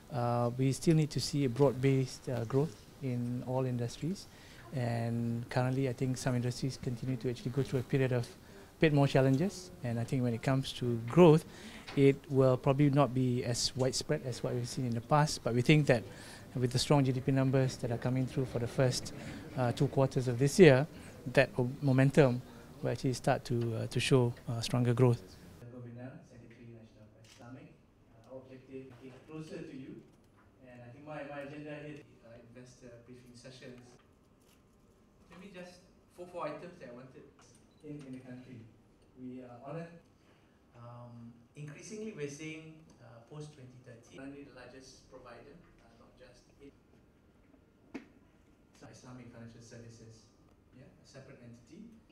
we still need to see a broad-based growth in all industries. And currently, I think some industries continue to actually go through a period of a bit more challenges. And I think when it comes to growth, it will probably not be as widespread as what we've seen in the past. But we think that with the strong GDP numbers that are coming through for the first 2 quarters of this year, that momentum will actually start to show stronger growth. Secretary National for Islamic, our objective is closer to you. And I think my agenda here is investor briefing sessions. Maybe just 4 items that I wanted in the country. We are honoured. Increasingly, we're seeing post 2030, only the largest provider, not just Islamic financial services, a separate entity.